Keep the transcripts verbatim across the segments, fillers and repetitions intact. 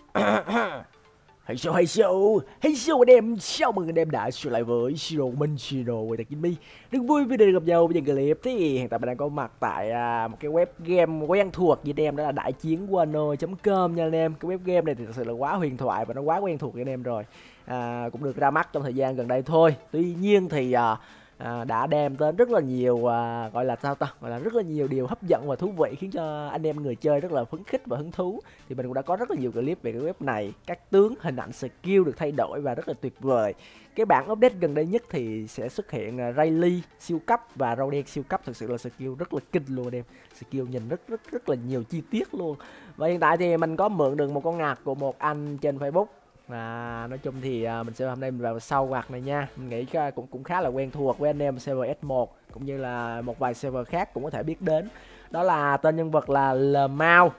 Hay show hay show hay show anh em, chào mừng anh em đã trở lại với Siro Minh Siro với Tạc Jimmy. Rất vui vì được gặp nhau với những clip. Thì hiện tại mình đang có mặt tại à, một cái web game quen thuộc với anh em, đó là đại chiến wano chấm com nha anh em. Cái web game này thì thật sự là quá huyền thoại và nó quá quen thuộc với anh em rồi. À, cũng được ra mắt trong thời gian gần đây thôi. Tuy nhiên thì à, À, đã đem đến rất là nhiều à, gọi là sao ta gọi là rất là nhiều điều hấp dẫn và thú vị, khiến cho anh em người chơi rất là phấn khích và hứng thú. Thì mình cũng đã có rất là nhiều clip về cái web này, các tướng, hình ảnh, skill được thay đổi và rất là tuyệt vời. Cái bản update gần đây nhất thì sẽ xuất hiện uh, Rayleigh siêu cấp và Roden siêu cấp. Thực sự là skill rất là kinh luôn em, skill nhìn rất rất rất là nhiều chi tiết luôn. Và hiện tại thì mình có mượn được một con ngạc của một anh trên Facebook. À, nói chung thì à, mình sẽ hôm nay mình vào sau quạt này nha. Mình nghĩ cũng cũng khá là quen thuộc với anh em server ét một cũng như là một vài server khác cũng có thể biết đến. Đó là tên nhân vật là Lemao.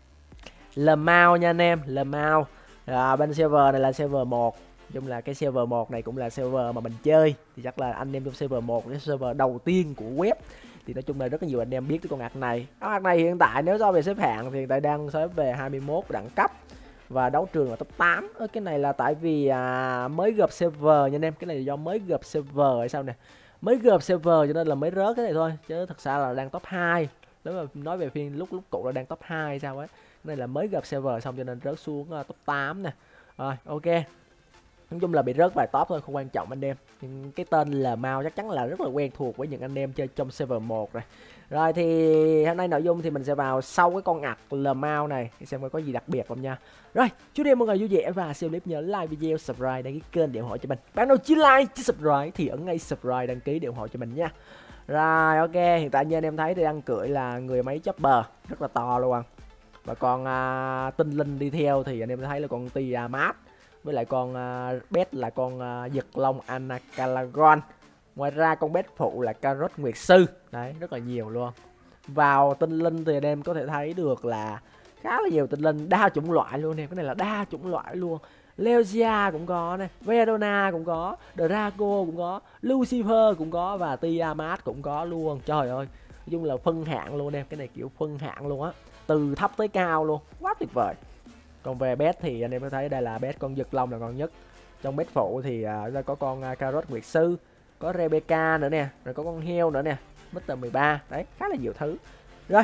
Lemao nha anh em, Lemao. À, bên server này là server một. Nói chung là cái server một này cũng là server mà mình chơi. Thì chắc là anh em trong server một, cái server đầu tiên của web. Thì nói chung là rất là nhiều anh em biết cái con ngạc này. Con ngạc này hiện tại nếu so về xếp hạng thì hiện tại đang xếp về hai mươi mốt đẳng cấp. Và đấu trường là top tám. Ơ, cái này là tại vì à, mới gặp server nha anh em. Cái này là do mới gặp server hay sao nè. Mới gặp server cho nên là mới rớt cái này thôi. Chứ thật ra là đang top hai. Nếu mà nói về phiên lúc lúc cụ là đang top hai hay sao ấy. Cái này là mới gặp server xong cho nên rớt xuống uh, top tám nè. Rồi ok. Nói chung là bị rớt vài top thôi, không quan trọng anh em. Nhưng cái tên là Mao chắc chắn là rất là quen thuộc với những anh em chơi trong server một rồi. Rồi thì hôm nay nội dung thì mình sẽ vào sau cái con ạc lờ Mao này thì xem có gì đặc biệt không nha. Rồi, chúc em mọi người vui vẻ và xem clip nhớ like video, subscribe, đăng ký kênh để ủng hộ cho mình. Bạn nào chưa like, chưa subscribe thì ấn ngay subscribe, đăng ký để ủng hộ cho mình nha. Rồi ok, hiện tại như anh em thấy thì đang cưỡi là người máy chopper rất là to luôn. Và con uh, tinh linh đi theo thì anh em thấy là con Tiamat. Với lại con uh, bet là con uh, giật long Anacalagon. Ngoài ra con bet phụ là Carrot Nguyệt Sư. Đấy, rất là nhiều luôn. Vào tinh linh thì anh em có thể thấy được là khá là nhiều tinh linh, đa chủng loại luôn nè. Cái này là đa chủng loại luôn. Leosia cũng có này, Verona cũng có, Draco cũng có, Lucifer cũng có và Tiamat cũng có luôn. Trời ơi, nói chung là phân hạng luôn em. Cái này kiểu phân hạng luôn á, từ thấp tới cao luôn, quá tuyệt vời. Còn về bet thì anh em có thấy đây là bet con giật long là ngon nhất. Trong bet phụ thì uh, có con uh, Carrot Nguyệt Sư, có Rebecca nữa nè, rồi có con heo nữa nè, mít mười ba. Đấy, khá là nhiều thứ. Rồi,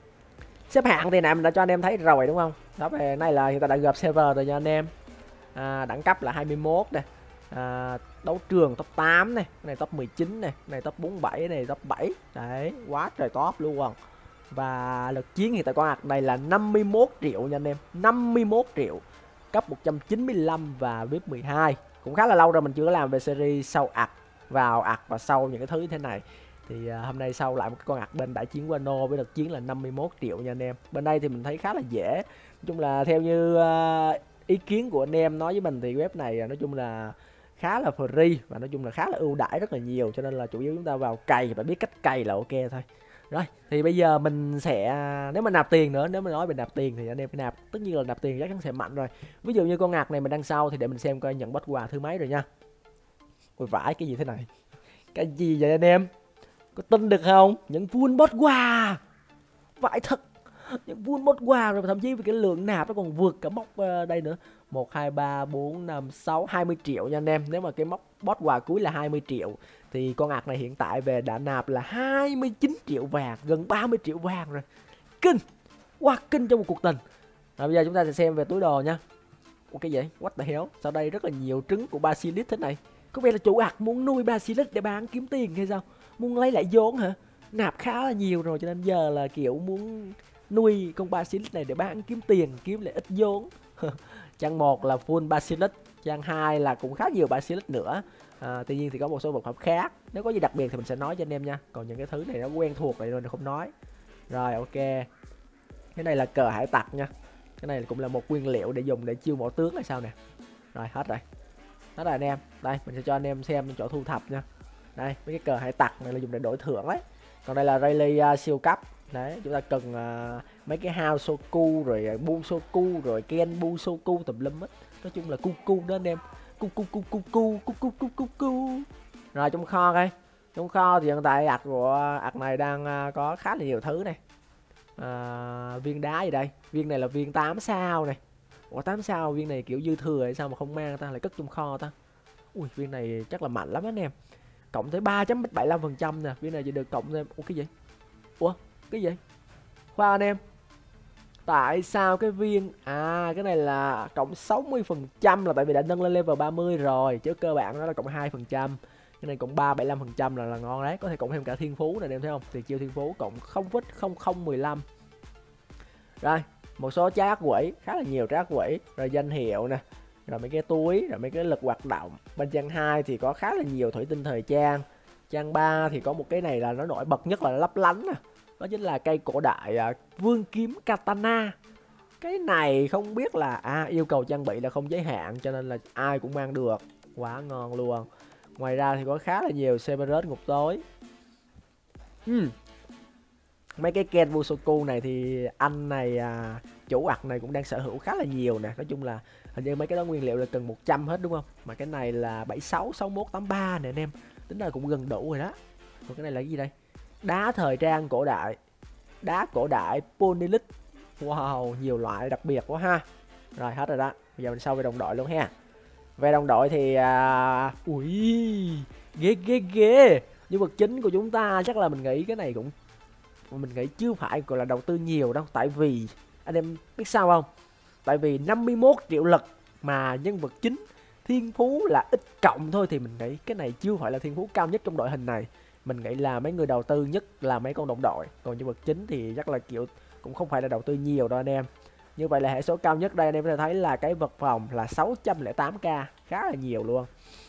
xếp hạng thì nãy mình đã cho anh em thấy rồi đúng không? Đó, về này là hiện tại đã gặp server rồi nha anh em. À, đẳng cấp là hai mươi mốt nè. À, đấu trường top tám này, cái này top mười chín này, cái này top bốn mươi bảy, cái này top bảy. Đấy, quá trời top luôn. Và lực chiến hiện tại con ạc này là năm mươi mốt triệu nha anh em, năm mươi mốt triệu, cấp một trăm chín mươi lăm và vê i pê mười hai. Cũng khá là lâu rồi mình chưa có làm về series sau ạc, vào ạc và sau những cái thứ như thế này. Thì uh, hôm nay sau lại một cái con ạc bên đại chiến wano với lực chiến là năm mươi mốt triệu nha anh em. Bên đây thì mình thấy khá là dễ. Nói chung là theo như uh, ý kiến của anh em nói với mình thì web này nói chung là khá là free và nói chung là khá là ưu đãi rất là nhiều, cho nên là chủ yếu chúng ta vào cày và biết cách cày là ok thôi. Rồi thì bây giờ mình sẽ, nếu mà nạp tiền nữa, nếu mà nói về nạp tiền thì anh em phải nạp, tất nhiên là nạp tiền chắc chắn sẽ mạnh rồi. Ví dụ như con ngạc này mình đăng sau thì để mình xem coi nhận boss quà thứ mấy rồi nha. Ôi vãi, cái gì thế này, cái gì vậy anh em, có tin được không? Những full boss quà, vãi thật, những full boss quà rồi, thậm chí vì cái lượng nạp nó còn vượt cả mốc uh, đây nữa. Một hai ba bốn năm sáu, hai mươi triệu nha anh em. Nếu mà cái mốc boss quà cuối là hai mươi triệu thì con ạc này hiện tại về đã nạp là hai mươi chín triệu vàng, gần ba mươi triệu vàng rồi. Kinh, quá kinh trong một cuộc tình. Rồi bây giờ chúng ta sẽ xem về túi đồ nha. Ủa cái gì? What the hell? Sau đây rất là nhiều trứng của Basilisk thế này. Có vẻ là chủ ạc muốn nuôi Basilisk để bán kiếm tiền hay sao? Muốn lấy lại vốn hả? Nạp khá là nhiều rồi cho nên giờ là kiểu muốn nuôi con Basilisk này để bán kiếm tiền, kiếm lại ít vốn. Trang một là full Basilisk, trang hai là cũng khá nhiều Basilisk nữa. À, tuy nhiên thì có một số vật phẩm khác, nếu có gì đặc biệt thì mình sẽ nói cho anh em nha. Còn những cái thứ này nó quen thuộc rồi nên không nói. Rồi ok, cái này là cờ hải tặc nha. Cái này cũng là một nguyên liệu để dùng để chiêu mộ tướng hay sao nè. Rồi hết rồi, hết rồi anh em. Đây mình sẽ cho anh em xem chỗ thu thập nha. Đây mấy cái cờ hải tặc này là dùng để đổi thưởng đấy. Còn đây là Rayleigh uh, siêu cấp. Đấy, chúng ta cần uh, mấy cái Hao Soku rồi uh, Busoku rồi Ken Busoku tùm lum hết. Nói chung là cu cu đó anh em. Cu cu cu cu cu cu cu cu cu cu. Rồi trong kho coi. Trong kho thì hiện tại ạc của ạc này đang uh, có khá là nhiều thứ này. Uh, viên đá gì đây? Viên này là viên tám sao này. Ủa tám sao viên này kiểu dư thừa hay sao mà không mang ta, lại cất trong kho ta. Ui viên này chắc là mạnh lắm anh em. Cộng tới ba chấm bảy mươi lăm phần trăm nè, viên này chỉ được cộng thêm. Ủa cái gì? Ủa cái gì? Khoan anh em. Tại sao cái viên à cái này là cộng sáu mươi phần trăm là tại vì đã nâng lên level ba mươi rồi, chứ cơ bản nó là cộng hai phần trăm. Cái này cộng ba bảy mươi lăm phần trăm là là ngon đấy, có thể cộng thêm cả thiên phú này em thấy không? Thì chiêu thiên phú cộng không phẩy không không một lăm. Rồi, một số trái ác quỷ, khá là nhiều trái ác quỷ, rồi danh hiệu nè, rồi mấy cái túi, rồi mấy cái lực hoạt động. Bên trang hai thì có khá là nhiều thủy tinh thời trang. Trang ba thì có một cái này là nó nổi bật nhất là lấp lánh nè. Đó chính là cây cổ đại à, vương kiếm katana. Cái này không biết là à, yêu cầu trang bị là không giới hạn cho nên là ai cũng mang được. Quá ngon luôn. Ngoài ra thì có khá là nhiều Severus ngục tối. uhm. Mấy cái Ken Busoku này thì anh này à, chủ ặc này cũng đang sở hữu khá là nhiều nè. Nói chung là hình như mấy cái đó nguyên liệu là cần một trăm hết đúng không? Mà cái này là bảy mươi sáu, sáu mươi mốt, tám mươi ba nè anh em. Tính ra cũng gần đủ rồi đó. Còn cái này là cái gì đây? Đá thời trang cổ đại. Đá cổ đại Ponelix. Wow, nhiều loại đặc biệt quá ha. Rồi hết rồi đó. Bây giờ mình sau về đồng đội luôn ha. Về đồng đội thì à... ui ghê ghê ghê. Nhân vật chính của chúng ta chắc là mình nghĩ cái này cũng mình nghĩ chưa phải gọi là đầu tư nhiều đâu. Tại vì anh em biết sao không? Tại vì năm mươi mốt triệu lực mà nhân vật chính thiên phú là ít cộng thôi, thì mình nghĩ cái này chưa phải là thiên phú cao nhất trong đội hình này. Mình nghĩ là mấy người đầu tư nhất là mấy con đồng đội. Còn nhân vật chính thì chắc là kiểu cũng không phải là đầu tư nhiều đâu anh em. Như vậy là hệ số cao nhất đây anh em có thể thấy là cái vật phòng là sáu trăm lẻ tám k, khá là nhiều luôn.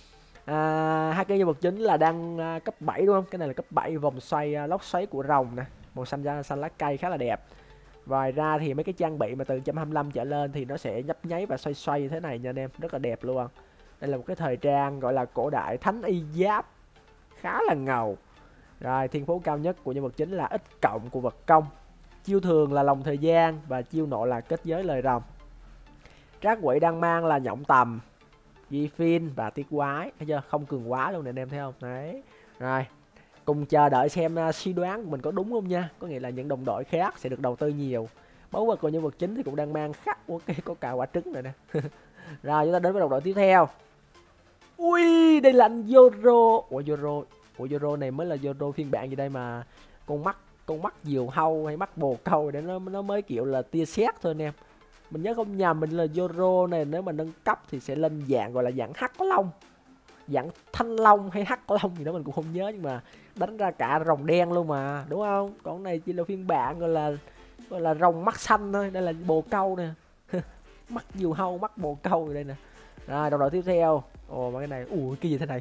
À, hai cái nhân vật chính là đang à, cấp bảy đúng không? Cái này là cấp bảy, vòng xoay à, lốc xoáy của rồng nè, màu xanh da xanh lá cây khá là đẹp. Ngoài ra thì mấy cái trang bị mà từ một trăm hai mươi lăm trở lên thì nó sẽ nhấp nháy và xoay xoay như thế này nha anh em, rất là đẹp luôn. Đây là một cái thời trang gọi là cổ đại thánh y giáp, khá là ngầu. Rồi thiên phú cao nhất của nhân vật chính là ít cộng của vật công. Chiêu thường là lòng thời gian và chiêu nộ là kết giới lời rồng. Trác quỷ đang mang là nhộng tầm, di phin và tiết quái, thấy chưa? Không cường quá luôn nè anh em thấy không? Đấy. Rồi, cùng chờ đợi xem uh, suy đoán của mình có đúng không nha. Có nghĩa là những đồng đội khác sẽ được đầu tư nhiều. Báu vật của nhân vật chính thì cũng đang mang khắc ok, có cả quả trứng rồi nè. Rồi chúng ta đến với đồng đội tiếp theo. Ui, đây là anh Zoro. Ủa Zoro, Ủa Zoro này mới là Zoro phiên bản gì đây mà con mắt con mắt diều hâu hay mắt bồ câu để nó nó mới kiểu là tia sét thôi anh em. Mình nhớ không nhầm mình là Zoro này nếu mà nâng cấp thì sẽ lên dạng gọi là dạng hắc long, dạng thanh long hay hắc long gì đó mình cũng không nhớ, nhưng mà đánh ra cả rồng đen luôn mà đúng không? Còn này chỉ là phiên bản gọi là gọi là rồng mắt xanh thôi. Đây là bồ câu nè. Mắt diều hâu, mắt bồ câu đây nè. Rồi đồng đội tiếp theo. Ồ mà cái này ui cái gì thế này?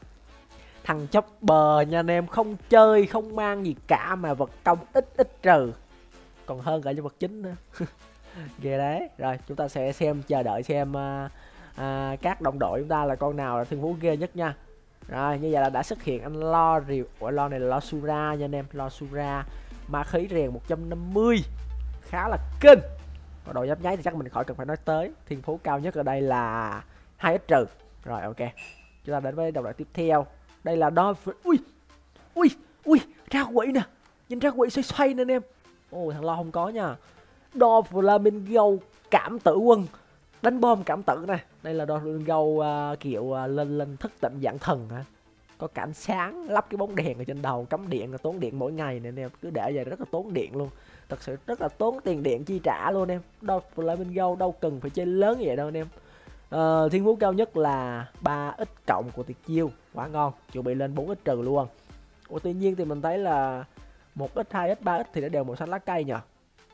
Thằng chopper nha anh em, không chơi không mang gì cả mà vật công ít ít trừ, còn hơn cả nhân vật chính nữa. Ghê đấy. Rồi chúng ta sẽ xem, chờ đợi xem uh, uh, các đồng đội chúng ta là con nào là thiên phú ghê nhất nha. Rồi như vậy là đã xuất hiện anh lo rìu. Ủa lo này là lo Sura nha anh em, lo Sura ma khí rèn một trăm năm mươi, khá là kinh. Còn đội giáp nháy thì chắc mình khỏi cần phải nói tới, thiên phú cao nhất ở đây là hai ít trừ. Rồi ok, chúng ta đến với đồng đội tiếp theo. Đây là đo ui ui ui ra quỷ nè, nhìn ra quỷ xoay xoay nè anh em. Ồ thằng lo không có nha. Đo Flamingo cảm tử quân, đánh bom cảm tử nè. Đây là đo Flamingo uh, kiểu uh, lên lên thức tỉnh dạng thần hả? Có cả ánh sáng, lắp cái bóng đèn ở trên đầu, cắm điện là tốn điện mỗi ngày nè anh em. Cứ để vậy rất là tốn điện luôn, thật sự rất là tốn tiền điện chi trả luôn em. Đo Flamingo đâu cần phải chơi lớn như vậy đâu anh em. Uh, thiên phú cao nhất là ba ít cộng của tuyệt chiêu, quá ngon, chuẩn bị lên bốn ít trừ luôn. Ủa tuy nhiên thì mình thấy là một ít, hai ít, ba ít thì nó đều màu xanh lá cây nhờ.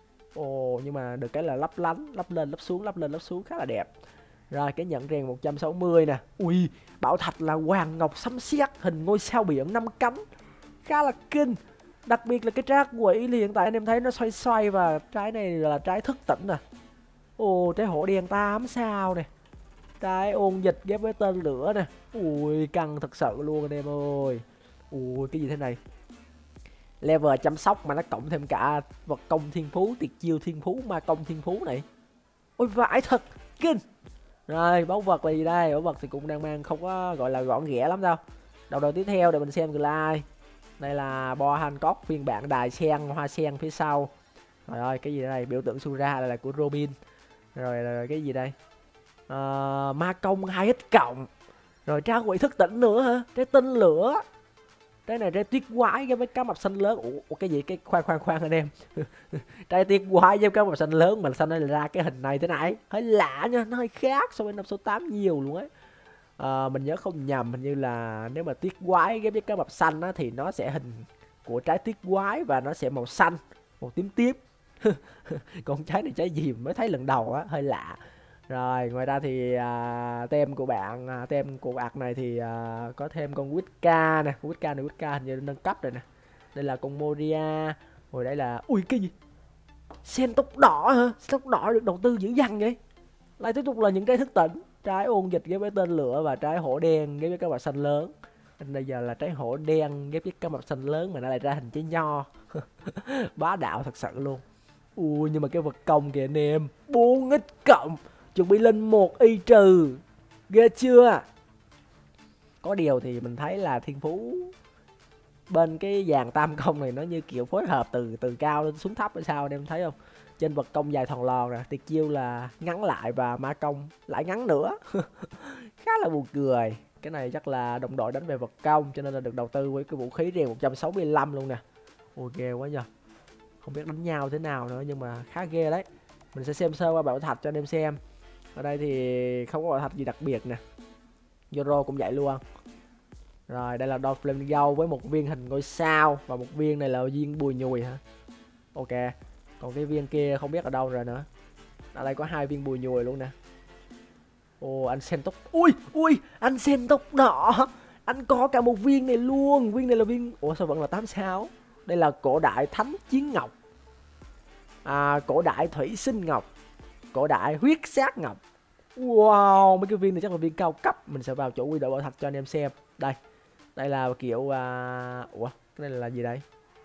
Ồ nhưng mà được cái là lấp lánh, lấp lên lấp xuống, lấp lên lấp xuống khá là đẹp. Rồi cái nhận rèn một trăm sáu mươi nè. Ui bảo thạch là hoàng ngọc sấm sét, hình ngôi sao biển năm cánh, khá là kinh. Đặc biệt là cái trác quỷ thì hiện tại anh em thấy nó xoay xoay, và trái này là trái thức tỉnh nè. Ồ trái hổ đen tám sao nè, trái ôn dịch ghép với tên lửa nè. Ui căng thật sự luôn anh em ơi. Ui cái gì thế này? Level chăm sóc mà nó cộng thêm cả vật công thiên phú, tuyệt chiêu thiên phú, ma công thiên phú này. Ôi vãi thật kinh. Rồi báu vật là gì đây? Báu vật thì cũng đang mang không có gọi là gọn ghẽ lắm đâu. Đầu đầu tiếp theo để mình xem người là ai. Đây là Bo Hancock phiên bản đài sen, hoa sen phía sau. Trời ơi cái gì đây? Biểu tượng Sura, đây là của Robin. Rồi, rồi cái gì đây? À, ma công hai ít cộng. Rồi trái quỷ thức tỉnh nữa hả? Trái tinh lửa. Trái này trái tuyết quái với cá mập xanh lớn. Ủa, ủa cái gì? Cái khoan khoan khoan anh em. Trái tuyết quái với cá mập xanh lớn mà sao nó lại ra cái hình này thế này? Hơi lạ nha, nó hơi khác so với năm số tám nhiều luôn ấy. À, mình nhớ không nhầm hình như là nếu mà tuyết quái ghép với cá mập xanh á, thì nó sẽ hình của trái tuyết quái và nó sẽ màu xanh, màu tím tím. Còn trái này trái gì mới thấy lần đầu á, hơi lạ. Rồi ngoài ra thì à, tem của bạn à, tem của bạn này thì à, có thêm con Wicca nè, Wicca này Wicca hình như nâng cấp rồi nè. Đây là con Moria. Rồi đây là ui cái gì? Sen tóc đỏ hả? Tóc đỏ được đầu tư dữ dằn vậy. Lại tiếp tục là những trái thức tỉnh, trái ôn dịch ghép với tên lửa và trái hổ đen ghép với cá mập xanh lớn. Nên bây giờ là trái hổ đen ghép với cá mập xanh lớn mà nó lại ra hình trái nho. Bá đạo thật sự luôn. Ui nhưng mà cái vật công kìa anh em, bốn ít cộng, chuẩn bị lên một y trừ, ghê chưa? Có điều thì mình thấy là thiên phú bên cái dàn tam công này nó như kiểu phối hợp từ từ cao lên xuống thấp hay sao anh em thấy không? Trên vật công dài thòn lòn nè, tuyệt chiêu là ngắn lại và ma công lại ngắn nữa. Khá là buồn cười. Cái này chắc là đồng đội đánh về vật công cho nên là được đầu tư với cái vũ khí riêng một trăm sáu mươi lăm luôn nè. Ôi ghê quá nhờ. Không biết đánh nhau thế nào nữa nhưng mà khá ghê đấy. Mình sẽ xem sơ qua bảo thạch cho anh em xem. Ở đây thì không có bảo thạch gì đặc biệt nè. Euro cũng vậy luôn. Rồi đây là Dolph Flamingo với một viên hình ngôi sao. Và một viên này là viên bùi nhùi hả? Ok. Còn cái viên kia không biết ở đâu rồi nữa. Ở đây có hai viên bùi nhùi luôn nè. Ồ anh xem tóc. Ui ui anh xem tóc đỏ. Anh có cả một viên này luôn. Viên này là viên. Ủa sao vẫn là tám sao? Đây là cổ đại thánh chiến ngọc, à, cổ đại thủy sinh ngọc, cổ đại huyết sát ngọc. Wow mấy cái viên này chắc là viên cao cấp. Mình sẽ vào chỗ quy đổi bảo thạch cho anh em xem. Đây đây là kiểu uh... ủa cái này là gì đây?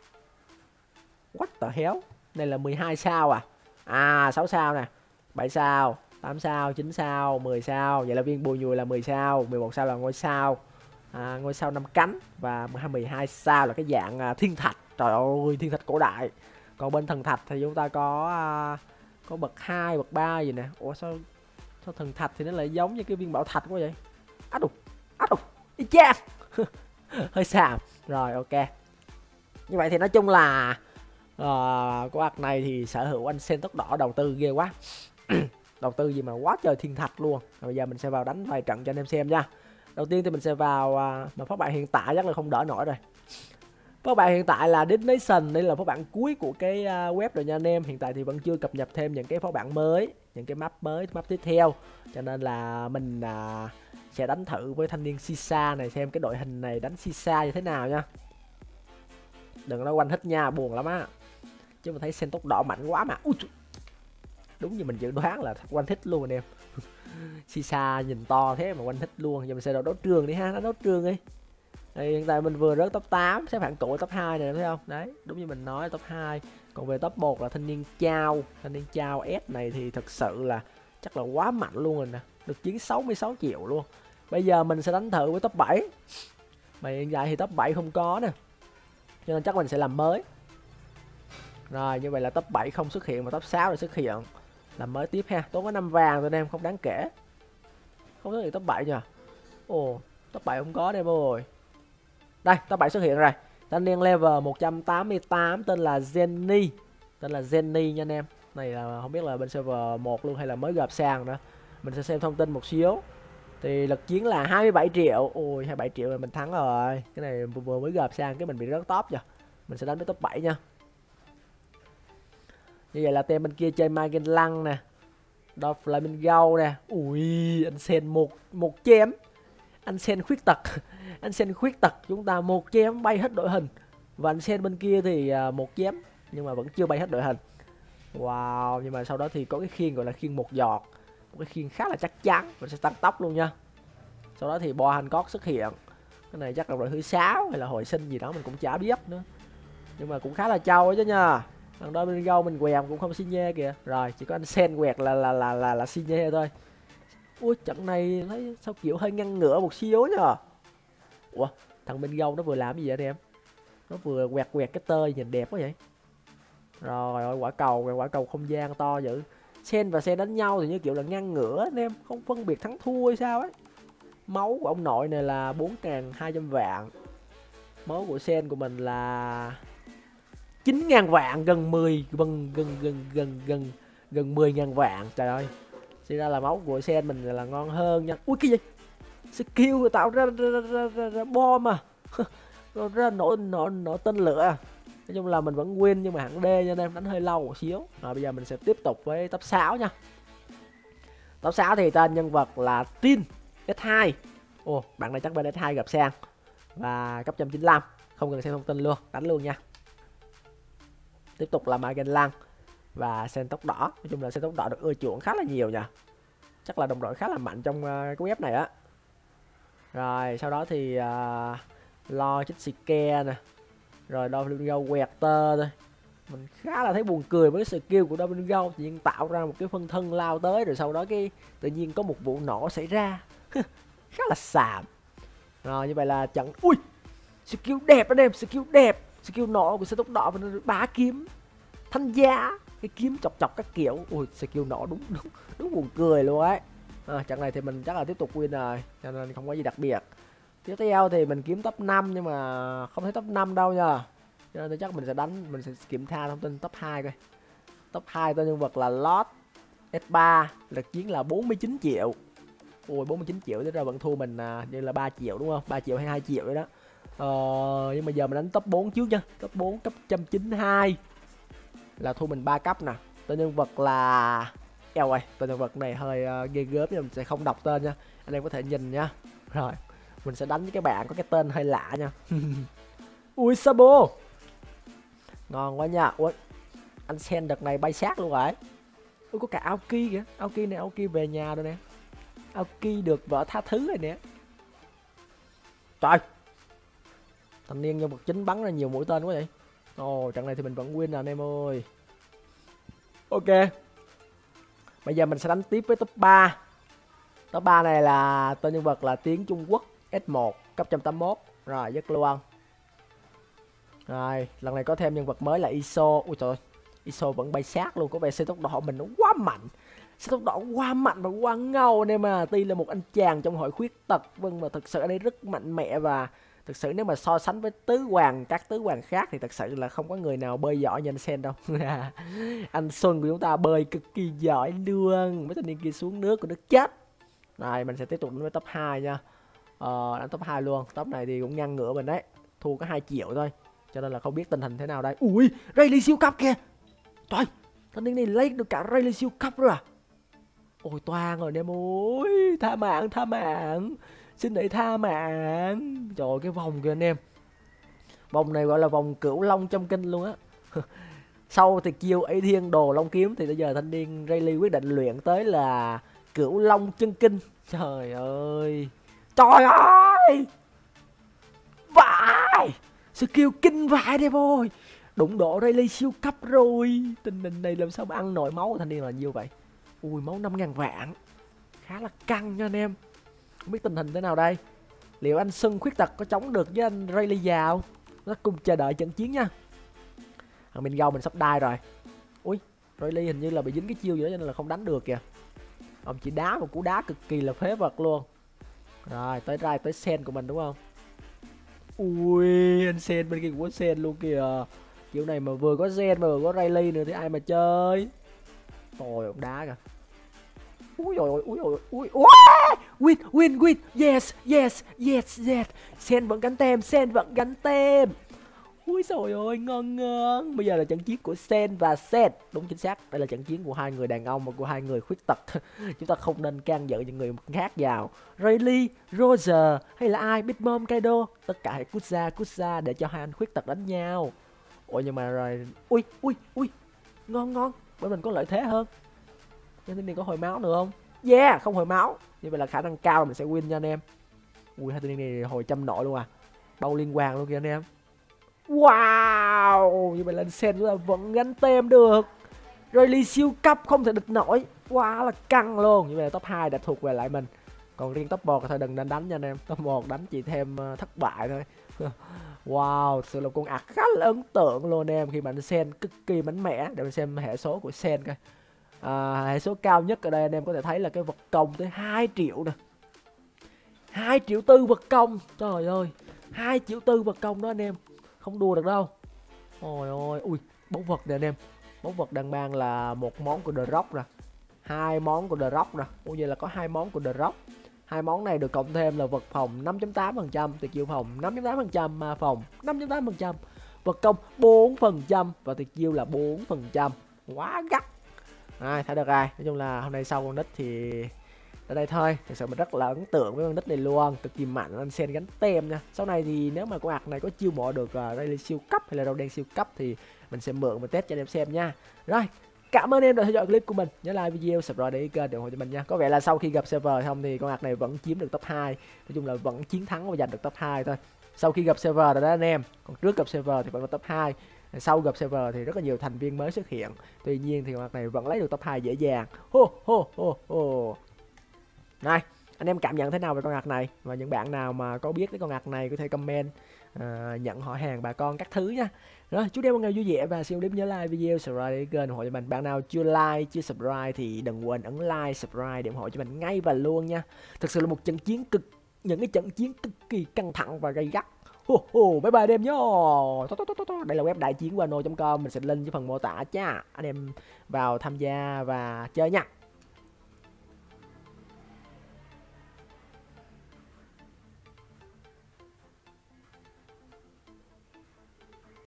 What the hell? Đây là mười hai sao à? À sáu sao nè, bảy sao, tám sao, chín sao, mười sao. Vậy là viên bùi nhùi là mười sao, mười một sao là ngôi sao, à, ngôi sao năm cánh. Và mười hai sao là cái dạng uh, thiên thạch. Trời ơi thiên thạch cổ đại. Còn bên thần thạch thì chúng ta có uh, có bậc hai, bậc ba gì nè. Ủa sao sao thần thạch thì nó lại giống như cái viên bảo thạch quá vậy? Á đục, á đục, y chang. Hơi xàm. Rồi ok. Như vậy thì nói chung là uh, của ạc này thì sở hữu anh sen tóc đỏ đầu tư ghê quá. Đầu tư gì mà quá trời thiên thạch luôn. Rồi bây giờ mình sẽ vào đánh vài trận cho anh em xem nha. Đầu tiên thì mình sẽ vào uh, mà phó bạn hiện tại chắc là không đỡ nổi rồi. Phó bạn hiện tại là Destination, đây là phó bản cuối của cái uh, web rồi nha anh em. Hiện tại thì vẫn chưa cập nhật thêm những cái phó bản mới, những cái map mới, map tiếp theo. Cho nên là mình uh, sẽ đánh thử với thanh niên Sisa này xem cái đội hình này đánh Sisa như thế nào nha. Đừng nói quanh hít nha, buồn lắm á. Chứ mà thấy sen tóc đỏ mạnh quá mà. Ui, đúng như mình dự đoán là quanh hít luôn anh em. Sisa nhìn to thế mà quanh hít luôn. Giờ mình sẽ đấu đấu trường đi ha, nó đấu trường đi. Đây, hiện tại mình vừa rớt top tám, xếp hạng cũ top hai này thấy không? Đấy, đúng như mình nói top hai. Còn về top một là thanh niên Chao. Thanh niên Chao S này thì thực sự là chắc là quá mạnh luôn rồi nè. Được chiến sáu mươi sáu triệu luôn. Bây giờ mình sẽ đánh thử với top bảy. Mà hiện tại thì top bảy không có nè. Cho nên chắc mình sẽ làm mới. Rồi như vậy là top bảy không xuất hiện mà top sáu lại xuất hiện. Làm mới tiếp ha. Tốn có năm vàng thôi em, không đáng kể. Không xuất hiện top bảy nha. Ồ, top bảy không có đây rồi. Đây, top bảy xuất hiện rồi. Thanh niên level một trăm tám mươi tám tên là Jenny. Tên là Jenny nha anh em. Này là không biết là bên server một luôn hay là mới gặp sang nữa. Mình sẽ xem thông tin một xíu. Thì lực chiến là hai mươi bảy triệu. Ôi hai mươi bảy triệu là mình thắng rồi. Cái này vừa mới gặp sang cái mình bị rớt top rồi. Mình sẽ đánh với top bảy nha. Như vậy là tem bên kia chơi Magen Lăng nè. Dolph Flamingo nè. Ui anh Sen một một chém. Anh Sen khuyết tật. Anh Sen khuyết tật chúng ta một chém bay hết đội hình. Và anh Sen bên kia thì một chém nhưng mà vẫn chưa bay hết đội hình. Wow, nhưng mà sau đó thì có cái khiên gọi là khiên một giọt. Một cái khiên khá là chắc chắn. Mình sẽ tăng tốc luôn nha. Sau đó thì Bo Hancock xuất hiện. Cái này chắc là đội thứ sáu hay là hồi sinh gì đó mình cũng chả biết nữa. Nhưng mà cũng khá là trâu ấy chứ nha. Thằng đó bên gâu mình quẹt cũng không xi nhê kìa. Rồi chỉ có anh Sen quẹt là là là là, là xi nhê thôi. Ui trận này thấy sao kiểu hơi ngăn ngửa một xíu nhờ. Ủa thằng bên gâu nó vừa làm gì vậy anh em? Nó vừa quẹt quẹt cái tơi nhìn đẹp quá vậy. Rồi quả cầu quả cầu không gian to dữ. Sen và Sen đánh nhau thì như kiểu là ngang ngửa anh em, không phân biệt thắng thua hay sao ấy. Máu của ông nội này là bốn nghìn hai trăm vạn. Máu của Sen của mình là chín nghìn vạn, gần mười gần gần gần gần gần gần mười nghìn vạn. Trời ơi. Thì ra là máu của Sen mình là ngon hơn nha. Ui cái gì? Skill tạo ra, ra, ra, ra, ra, ra bom à. Nó ra nổ nổ nổ tên lửa à. Nói chung là mình vẫn win nhưng mà hạng D nha anh em, đánh hơi lâu một xíu. Rồi bây giờ mình sẽ tiếp tục với top sáu nha. Top sáu thì tên nhân vật là Tin S hai. Ồ, bạn này chắc bên S hai gặp Sang. Và cấp một trăm chín mươi lăm, không cần xem thông tin luôn, đánh luôn nha. Tiếp tục là Magen Lang và Sen tóc đỏ. Nói chung là Sen tóc đỏ được ưa chuộng khá là nhiều nha. Chắc là đồng đội khá là mạnh trong uh, cái web này á. Rồi sau đó thì uh, lo chích xì ke nè. Rồi Domingo quẹt tơ thôi. Mình khá là thấy buồn cười với cái skill của Domingo, tự nhiên tạo ra một cái phân thân lao tới rồi sau đó cái tự nhiên có một vụ nổ xảy ra. Khá là xàm. Rồi như vậy là trận. Ui, skill đẹp anh em, skill đẹp. Skill nổ của Sen tóc đỏ và nó bá kiếm thanh giá, cái kiếm chọc chọc các kiểu. Ui, skill nổ đúng đúng đúng buồn cười luôn ấy. À, trận này thì mình chắc là tiếp tục win rồi, cho nên không có gì đặc biệt. Tiếp theo thì mình kiếm top năm nhưng mà không thấy top năm đâu nha. Cho nên chắc mình sẽ đánh, mình sẽ kiểm tra thông tin top hai coi. Top hai tên nhân vật là Lord S ba, lực chiến là bốn mươi chín triệu. Ui, bốn mươi chín triệu, thế ra vẫn thua mình à, như là ba triệu đúng không? ba triệu hay hai triệu đấy đó. Ờ, nhưng mà giờ mình đánh top bốn trước nha. Top bốn cấp một trăm chín mươi hai là thua mình ba cấp nè. Tên nhân vật là eo ơi, tên nhân vật này hơi uh, ghê gớm nhưng mình sẽ không đọc tên nha. Anh em có thể nhìn nha. Rồi, mình sẽ đánh với cái bạn có cái tên hơi lạ nha. Ui Sabo. Ngon quá nha. Ui, anh Sen đợt này bay sát luôn rồi. Ui có cả Aoki kìa. Aoki này, Aoki về nhà rồi nè. Aoki được vợ tha thứ rồi nè. Trời, thanh niên nhân vật chính bắn ra nhiều mũi tên quá vậy. Ồ, trận này thì mình vẫn win rồi anh em ơi. Ok, bây giờ mình sẽ đánh tiếp với top ba. Top ba này là tên nhân vật là Tiếng Trung Quốc S một cấp một trăm tám mươi mốt. Rồi, rất luôn. Rồi, lần này có thêm nhân vật mới là Iso. Ui trời ơi, Iso vẫn bay sát luôn. Có vẻ xe tốc độ mình nó quá mạnh. Xe tốc độ quá mạnh và quá ngầu anh em à. Tuy là một anh chàng trong hội khuyết tật, vâng, mà thực sự ở đây rất mạnh mẽ. Và thực sự nếu mà so sánh với tứ hoàng, các tứ hoàng khác thì thật sự là không có người nào bơi giỏi như anh Sen đâu. Anh Xuân của chúng ta bơi cực kỳ giỏi luôn. Mấy thanh niên kia xuống nước của nước chết. Rồi mình sẽ tiếp tục đến với top hai nha. Ờ, đánh top hai luôn. Top này thì cũng ngăn ngửa mình đấy. Thua có hai triệu thôi. Cho nên là không biết tình hình thế nào đây. Ui, Rayleigh siêu cấp kìa. Trời, thanh niên này lấy được cả Rayleigh siêu cấp rồi à. Ôi toan rồi em ơi. Tha mạng, tha mạng. Xin hãy tha mạng. Trời ơi, cái vòng kìa anh em. Vòng này gọi là vòng cửu long trong kinh luôn á. Sau thì chiêu ấy thiên đồ long kiếm thì bây giờ thanh niên Rayleigh quyết định luyện tới là cửu long chân kinh. Trời ơi. Trời ơi. Vãi. Skill kinh vãi đây ơi. Đụng độ Rayleigh siêu cấp rồi. Tình hình này làm sao mà ăn nổi máu của thanh niên là nhiêu vậy. Ui, máu năm nghìn vạn. Khá là căng nha anh em. Không biết tình hình thế nào đây. Liệu anh Xuân khuyết tật có chống được với anh Rayleigh già không? Nó cùng chờ đợi trận chiến nha. Thằng mình gâu mình sắp đai rồi. Ui, Rayleigh hình như là bị dính cái chiêu gì đó cho nên là không đánh được kìa. Ông chỉ đá một cú đá cực kỳ là phế vật luôn. Rồi, tới Rai, tới Sen của mình đúng không? Ui, anh Sen bên kia cũng có Sen luôn kìa. Kiểu này mà vừa có Sen mà vừa có Rayleigh nữa thì ai mà chơi. Trời, ông đá kìa. Ui ôi ui ôi ui ui win win win yes yes yes yes. Sen vẫn gánh tem, Sen vẫn gánh tem. Ui trời ơi, ngon ngon. Bây giờ là trận chiến của Sen và Sen. Đúng chính xác, đây là trận chiến của hai người đàn ông và của hai người khuyết tật. Chúng ta không nên can dự những người khác vào. Rayleigh, Roger hay là ai, Big Mom, Kaido, tất cả hãy cút ra cút ra để cho hai anh khuyết tật đánh nhau. Ôi nhưng mà rồi. Ui ui ui, ngon ngon, bởi mình có lợi thế hơn. Nhưng tên này có hồi máu nữa không? Yeah, không hồi máu. Như vậy là khả năng cao là mình sẽ win nha anh em. Ui, hai tên này hồi trăm nội luôn à. Bao liên quan luôn kìa anh em. Wow, như vậy là Sen là vẫn gánh tem được. Rayleigh siêu cấp không thể địch nổi. Wow, là căng luôn. Như vậy là top hai đã thuộc về lại mình. Còn riêng top một thôi đừng nên đánh nha anh em. Top một đánh chỉ thêm uh, thất bại thôi. Wow, sự là con ạc khá là ấn tượng luôn anh em. Khi mà anh Sen cực kỳ mạnh mẽ. Để mình xem hệ số của Sen coi. À, hệ số cao nhất ở đây anh em có thể thấy là cái vật công tới hai triệu nè, hai triệu tư vật công, trời ơi, hai triệu tư vật công đó anh em, không đùa được đâu. Ôi ôi, ui, báu vật nè anh em, báu vật đang mang là một món của The Rock nè, hai món của The Rock nè, ui vậy là có hai món của The Rock. Hai món này được cộng thêm là vật phòng năm chấm tám phần trăm, tuyệt chiêu phòng năm chấm tám phần trăm, ma phòng năm chấm tám phần trăm, vật công bốn phần trăm và tuyệt chiêu là bốn phần trăm. Quá gắt. Rồi, thấy được rồi. Nói chung là hôm nay sau con nick thì ở đây thôi. Thực sự mình rất là ấn tượng với con nick này luôn, cực kỳ mạnh, anh sen gắn tem nha. Sau này thì nếu mà con ạc này có chiêu mộ được uh, đây là siêu cấp hay là rau đen siêu cấp thì mình sẽ mượn và test cho anh em xem nha. Rồi, cảm ơn em đã theo dõi clip của mình. Nhớ like video, subscribe để kênh để ủng hộ cho mình nha. Có vẻ là sau khi gặp server không thì con ạc này vẫn chiếm được top hai. Nói chung là vẫn chiến thắng và giành được top hai thôi. Sau khi gặp server rồi đó anh em. Còn trước gặp server thì vẫn là top hai. Sau gặp server thì rất là nhiều thành viên mới xuất hiện. Tuy nhiên thì con ạc này vẫn lấy được top hai dễ dàng. Hô hô hô hô. Này, anh em cảm nhận thế nào về con ạc này? Và những bạn nào mà có biết cái con ạc này có thể comment uh, nhận họ hàng bà con các thứ nha. Rồi, chúc em một ngày vui vẻ và siêu nhớ like video, subscribe để kênh ủng hộ cho mình. Bạn nào chưa like, chưa subscribe thì đừng quên ấn like, subscribe để ủng hộ cho mình ngay và luôn nha. Thực sự là một trận chiến cực, những cái trận chiến cực kỳ căng thẳng và gay gắt. Hô hô, bye bye anh em nhá. Đây là web đại chiến wano chấm com, mình sẽ link với phần mô tả nha. Anh em vào tham gia và chơi nha.